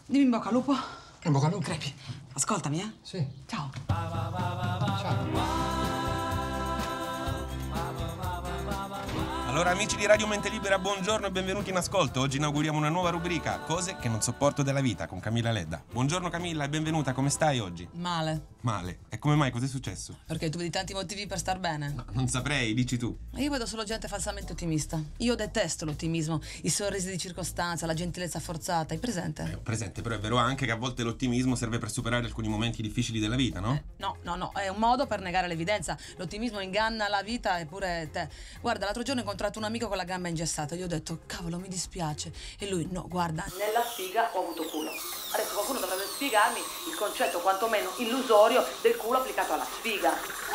Dimmi in bocca al lupo. In bocca al lupo. Crepi, ascoltami, eh? Sì. Ciao. Ciao. Allora amici di Radio Mente Libera, buongiorno e benvenuti in ascolto. Oggi inauguriamo una nuova rubrica, Cose che non sopporto della vita, con Camilla Ledda. Buongiorno Camilla e benvenuta, come stai oggi? Male. Male. E come mai? Cos'è successo? Perché tu vedi tanti motivi per star bene. No, non saprei, dici tu. Io vedo solo gente falsamente ottimista. Io detesto l'ottimismo, i sorrisi di circostanza, la gentilezza forzata. Hai presente? Ho presente, però è vero anche che a volte l'ottimismo serve per superare alcuni momenti difficili della vita, no? No, è un modo per negare l'evidenza. L'ottimismo inganna la vita e pure te. Guarda, l'altro giorno ho incontrato un amico con la gamba ingessata. Gli ho detto, cavolo, mi dispiace. E lui, no, guarda, nella sfiga ho avuto culo. Adesso qualcuno dovrebbe spiegarmi il concetto quantomeno illusorio del culo applicato alla sfiga.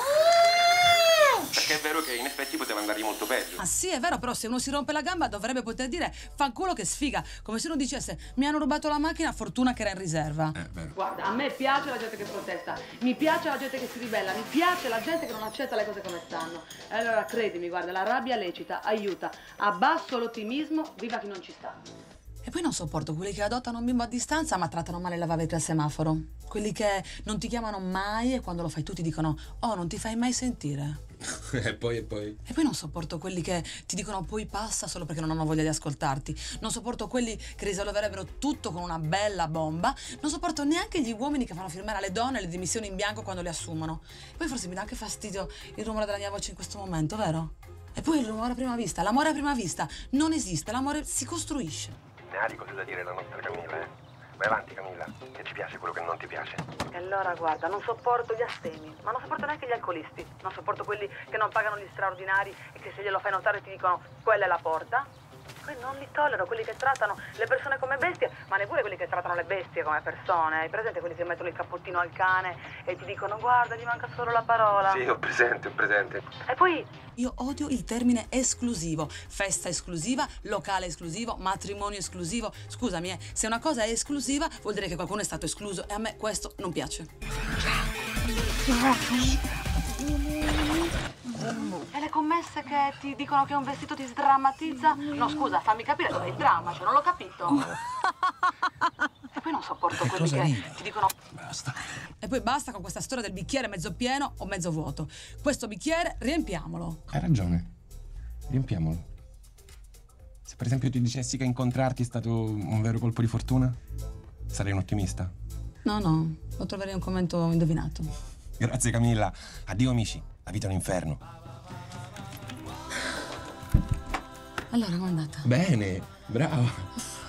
Perché è vero che in effetti poteva andargli molto peggio. Ah sì, è vero, però se uno si rompe la gamba dovrebbe poter dire fanculo che sfiga, come se uno dicesse mi hanno rubato la macchina, fortuna che era in riserva. Vero. Guarda, a me piace la gente che protesta, mi piace la gente che si ribella, mi piace la gente che non accetta le cose come stanno. E allora credimi, guarda, la rabbia lecita, aiuta, abbasso l'ottimismo, viva chi non ci sta. E poi non sopporto quelli che adottano un bimbo a distanza ma trattano male il lavavetri al semaforo. Quelli che non ti chiamano mai e quando lo fai tu ti dicono oh, non ti fai mai sentire. E poi? E poi non sopporto quelli che ti dicono poi passa solo perché non hanno voglia di ascoltarti. Non sopporto quelli che risolverebbero tutto con una bella bomba. Non sopporto neanche gli uomini che fanno firmare alle donne le dimissioni in bianco quando le assumono. Poi forse mi dà anche fastidio il rumore della mia voce in questo momento, vero? E poi il rumore a prima vista, l'amore a prima vista non esiste, l'amore si costruisce. Ne ha di cose da dire la nostra Camilla, eh? Vai avanti Camilla, che ci piace quello che non ti piace. E allora guarda, non sopporto gli astemi, ma non sopporto neanche gli alcolisti. Non sopporto quelli che non pagano gli straordinari e che se glielo fai notare ti dicono quella è la porta. Poi non li tollero quelli che trattano le persone come bestie, ma neppure quelli che trattano le bestie come persone. Hai presente quelli che mettono il cappottino al cane e ti dicono guarda, gli manca solo la parola? Sì, ho presente. E poi io odio il termine esclusivo, festa esclusiva, locale esclusivo, matrimonio esclusivo. Scusami, se una cosa è esclusiva vuol dire che qualcuno è stato escluso e a me questo non piace. E le commesse che ti dicono che un vestito ti sdrammatizza? No, scusa, fammi capire dov'è il dramma, cioè non l'ho capito. E poi non sopporto quelli che ti dicono Basta. e poi basta con questa storia del bicchiere mezzo pieno o mezzo vuoto. Questo bicchiere riempiamolo. Hai ragione, riempiamolo. Se per esempio ti dicessi che incontrarti è stato un vero colpo di fortuna, sarei un ottimista. No, lo troverei un commento indovinato. Grazie Camilla, addio amici, la vita è un inferno. Allora, com'è andata? Bene, bravo.